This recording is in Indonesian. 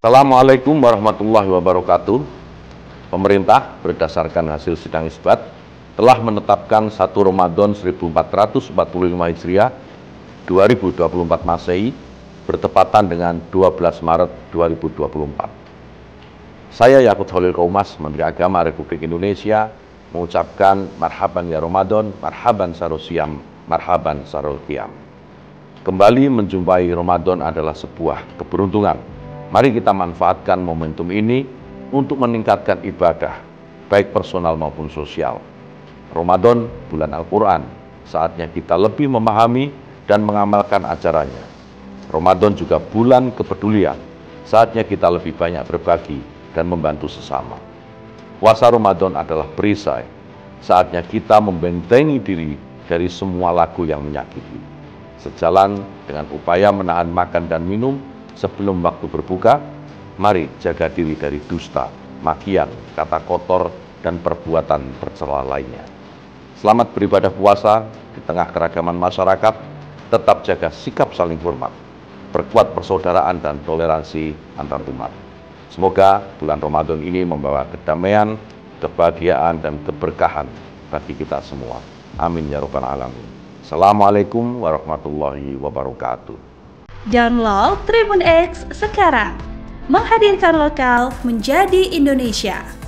Assalamualaikum warahmatullahi wabarakatuh. Pemerintah berdasarkan hasil sidang isbat telah menetapkan 1 Ramadan 1445 Hijriah 2024 Masehi bertepatan dengan 12 Maret 2024. Saya Yakut Holil Kaumas, Menteri Agama Republik Indonesia, mengucapkan marhaban ya Ramadan, marhaban sarul siyam, marhaban sarul qiyam. Kembali menjumpai Ramadan adalah sebuah keberuntungan. Mari kita manfaatkan momentum ini untuk meningkatkan ibadah, baik personal maupun sosial. Ramadan, bulan Al-Quran, saatnya kita lebih memahami dan mengamalkan ajarannya. Ramadan juga bulan kepedulian, saatnya kita lebih banyak berbagi dan membantu sesama. Puasa Ramadan adalah perisai, saatnya kita membentengi diri dari semua laku yang menyakiti. Sejalan dengan upaya menahan makan dan minum sebelum waktu berbuka, mari jaga diri dari dusta, makian, kata kotor, dan perbuatan tercela lainnya. Selamat beribadah puasa di tengah keragaman masyarakat, tetap jaga sikap saling hormat, perkuat persaudaraan dan toleransi antar umat. Semoga bulan Ramadan ini membawa kedamaian, kebahagiaan, dan keberkahan bagi kita semua. Amin ya rabbal alamin. Assalamualaikum warahmatullahi wabarakatuh. Download Tribun X sekarang, menghadirkan lokal menjadi Indonesia.